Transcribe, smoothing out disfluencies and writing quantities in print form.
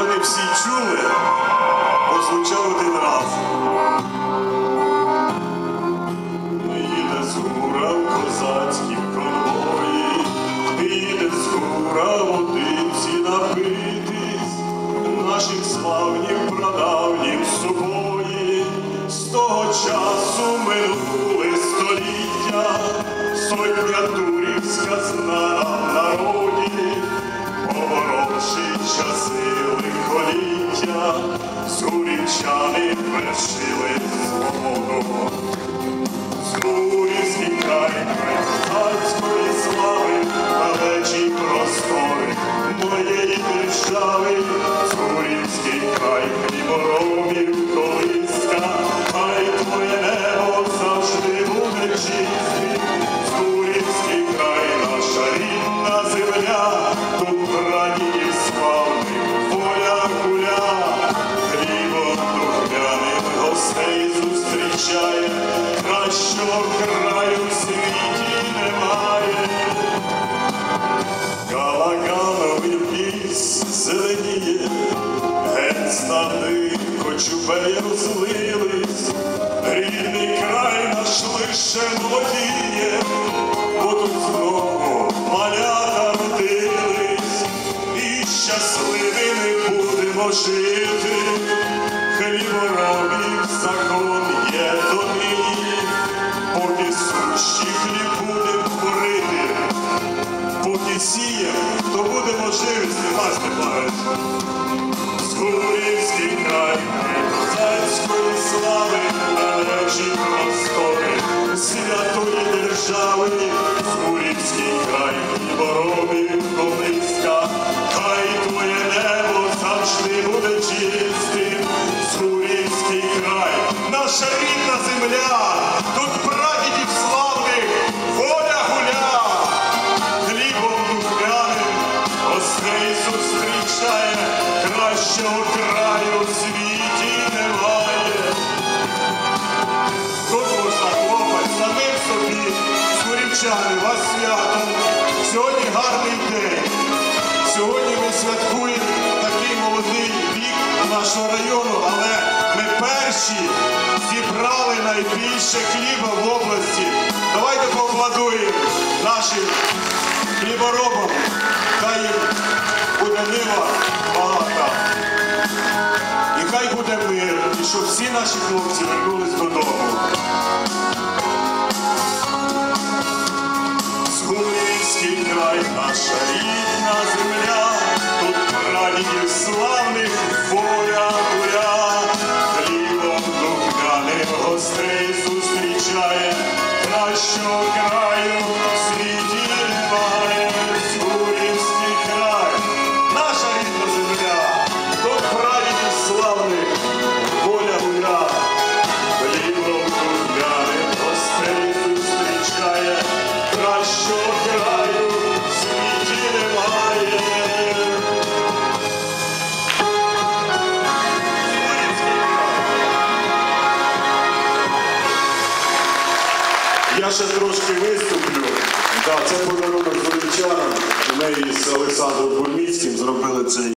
не всі чули, прозвучав один раз. Їде з гура в козацькім конвої, їде з гура водиці напитись, наших славніх прадавніх сувої. З того часу минули століття, сотня турів сказана в народі, повороші часи лихоліття, згурівчани вершили свободу. Згурівський край козацької слави, далечі простори моєї держави. Згурівський край хліборобів колиска, хай твоє небо завжди буде чистим. Згурівський край наша рідна земля, тут прадідів славних воля гуля. Хлібом духмяним гостей зустрічає, кращого краю в світі немає. Галагановий ліс зеленіє, геть стани кочубей розлились. Рідний край наш лише молодіє, бо тут знову малята родились. І щасливими будемо жити, хліборобів закон є донині. Поки сущий хліб будем курити, поки сієм, то будемо живі, Степан Степанович. Згурівський край козацької слави, далечі простори святої держави. Згурівський край хліборобів колиска, хай твоє небо завжди буде чистим. Згурівський край наша рідна земля, тут прадідів славних воля гуля. Хлібом духмяним гостей зустрічає, кращого краю в світі немає. Тут можна хлопець самим собі. Згурівчани, вас свято. Сьогодні гарний день. Сьогодні ми святкуємо такий молодий вік нашого району, але ми перші зібрали найбільше хліба в області. Давайте поаплодуємо нашим хліборобам. Хай їм буде нива багата. І хай буде мир, і щоб всі наші хлопці вернулись додому. Згурівський край наша рідна земля, тут прадідів славних воля гуля. Хлібом духмяним гостей зустрічає, кращого краю в світі немає. Згурівський край наша рідна земля, тут прадідів славних воля гуля. Хлібом духмяним гостей зустрічає, кращого краю в світі немає. Я ще трошки виступлю. Це подарунок згурівчанам. Ми із Олександром Бурміцьким зробили цей